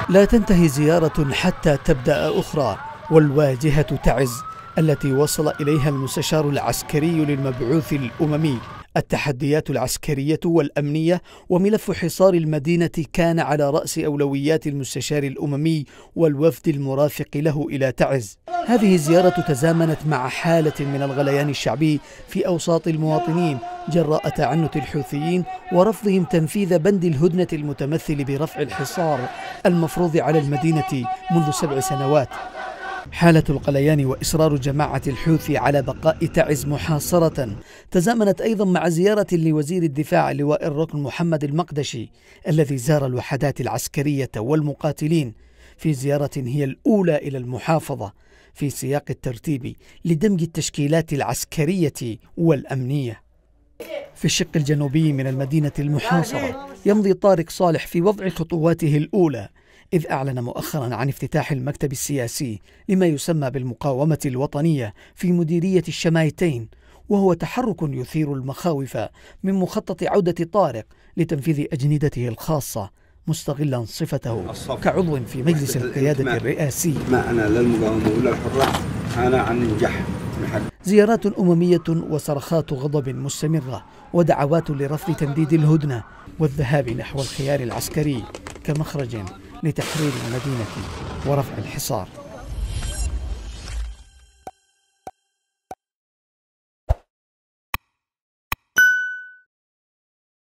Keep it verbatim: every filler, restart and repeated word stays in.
لا تنتهي زيارة حتى تبدأ أخرى، والواجهة تعز التي وصل إليها المستشار العسكري للمبعوث الأممي. التحديات العسكرية والأمنية وملف حصار المدينة كان على رأس أولويات المستشار الأممي والوفد المرافق له إلى تعز. هذه الزيارة تزامنت مع حالة من الغليان الشعبي في أوساط المواطنين جراء تعنت الحوثيين ورفضهم تنفيذ بند الهدنة المتمثل برفع الحصار المفروض على المدينة منذ سبع سنوات. حالة الغليان وإصرار جماعة الحوثي على بقاء تعز محاصرة تزامنت أيضا مع زيارة لوزير الدفاع لواء الركن محمد المقدشي الذي زار الوحدات العسكرية والمقاتلين في زيارة هي الأولى إلى المحافظة في سياق الترتيب لدمج التشكيلات العسكرية والأمنية. في الشق الجنوبي من المدينة المحاصرة يمضي طارق صالح في وضع خطواته الأولى، إذ أعلن مؤخرا عن افتتاح المكتب السياسي لما يسمى بالمقاومة الوطنية في مديرية الشمايتين، وهو تحرك يثير المخاوف من مخطط عودة طارق لتنفيذ أجندته الخاصة، مستغلا صفته كعضو في مجلس القيادة الرئاسي. ما أنا لا المقاومة ولا الحرة، أنا عن نجاح. زيارات أممية وصرخات غضب مستمرة ودعوات لرفض تمديد الهدنة والذهاب نحو الخيار العسكري كمخرج لتحرير المدينة ورفع الحصار.